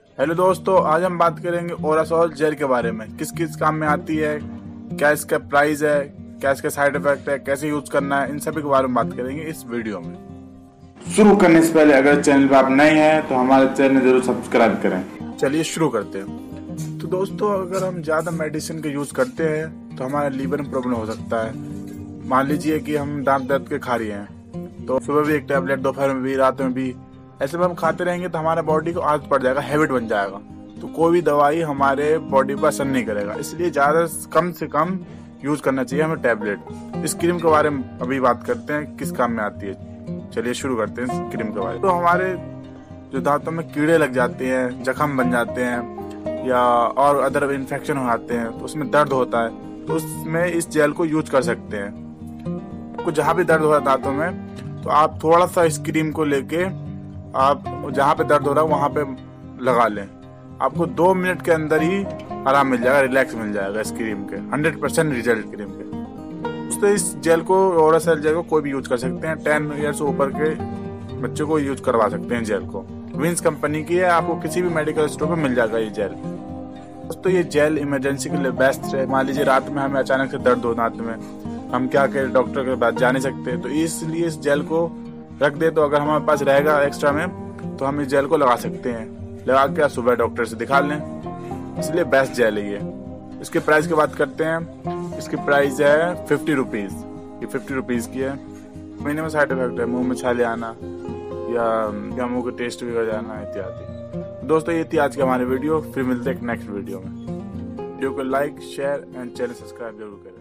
Hello दोस्तों, आज हम बात करेंगे ओरासोल जेल के बारे में। किस किस काम में आती है, क्या इसका प्राइस है, क्या इसका साइड इफेक्ट है, कैसे यूज करना है, इन सभी के बारे में बात करेंगे इस वीडियो में। शुरू करने से पहले अगर चैनल पर आप नए हैं तो हमारे चैनल जरूर सब्सक्राइब करें। चलिए शुरू करते हैं। तो दोस्तों, अगर हम ज्यादा मेडिसिन का यूज करते हैं तो हमारे लीवर में प्रॉब्लम हो सकता है। मान लीजिए कि हम दांत दर्द के खा रहे हैं, तो सुबह भी एक टैबलेट, दोपहर में भी, रात में भी, ऐसे में हम खाते रहेंगे तो हमारे बॉडी को आदत पड़ जाएगा, हैबिट बन जाएगा। तो कोई भी दवाई हमारे बॉडी पर असर नहीं करेगा, इसलिए ज्यादा कम से कम यूज करना चाहिए हमें टैबलेट। इस क्रीम के बारे में अभी बात करते हैं, किस काम में आती है। चलिए शुरू करते हैं इस क्रीम के बारे में। तो हमारे जो दांतों में कीड़े लग जाते हैं, जख्म बन जाते हैं या और अदर इन्फेक्शन हो जाते हैं, तो उसमें दर्द होता है, तो उसमें इस जेल को यूज कर सकते हैं। आपको जहाँ भी दर्द हो रहा है दांतों में, तो आप थोड़ा सा इस क्रीम को लेके आप जहाँ पे दर्द हो रहा है वहां पे लगा लें। आपको 2 मिनट के अंदर ही आराम मिल जाएगा, रिलैक्स मिल जाएगा इस क्रीम के। 100% रिजल्ट क्रीम के। तो इस जेल को, ओरासोल जेल को कोई भी यूज कर सकते हैं। 10 ईयर से ऊपर के बच्चों को यूज करवा सकते हैं जेल को। विंस कंपनी की है, आपको किसी भी मेडिकल स्टोर पे मिल जाएगा ये जेल। दोस्तों, ये जेल इमरजेंसी के लिए बेस्ट है। मान लीजिए रात में हमें अचानक से दर्द हो दांत में, हम क्या करें, डॉक्टर के पास जा नहीं सकते, तो इसलिए इस जेल को रख दे, तो अगर हमारे पास रहेगा एक्स्ट्रा में तो हम इस जेल को लगा सकते हैं। लगा के सुबह डॉक्टर से दिखा लें, इसलिए बेस्ट जेल है ये। इसके प्राइस की बात करते हैं। इसकी प्राइस है 50 रुपीज। ये 50 रुपीज की है। महीने में साइड इफेक्ट है, मुंह में छाले आना या मुंह का टेस्ट बिगड़ जाना इत्यादि। दोस्तों, ये थी आज की हमारी वीडियो। फिर मिलते हैं नेक्स्ट वीडियो में। वीडियो को like, share and channel subscribe जरूर करें।